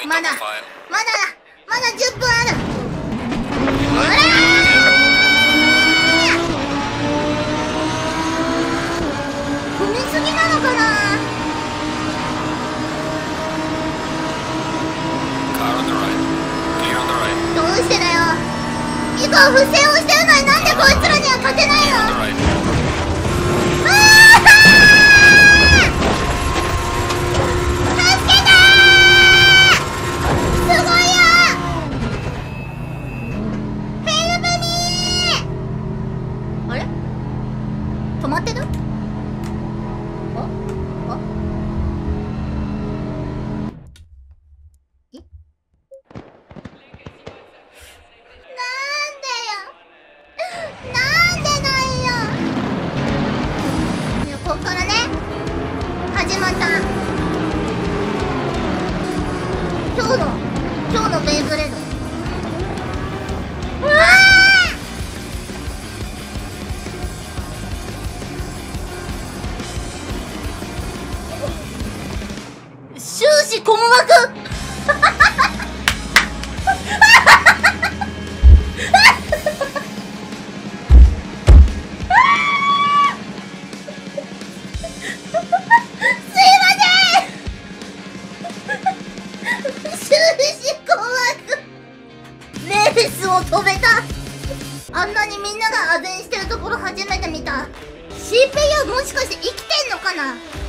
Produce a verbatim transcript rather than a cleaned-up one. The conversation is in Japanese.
まだまだまだじゅっぷんある。ほらー、踏みすぎなのかな。どうしてだよ。以降不正をしてるのになんでこいつらには勝てないの。ああ助けてー。すごいよヘルプミー。あれ止まってる。ああえなんでないよ。こっからね始まった今日の今日のベイブレード。うわー終始困惑レースを飛べた。あんなにみんながあぜんしてるところ初めて見た。 シーピーユー もしかして生きてんのかな。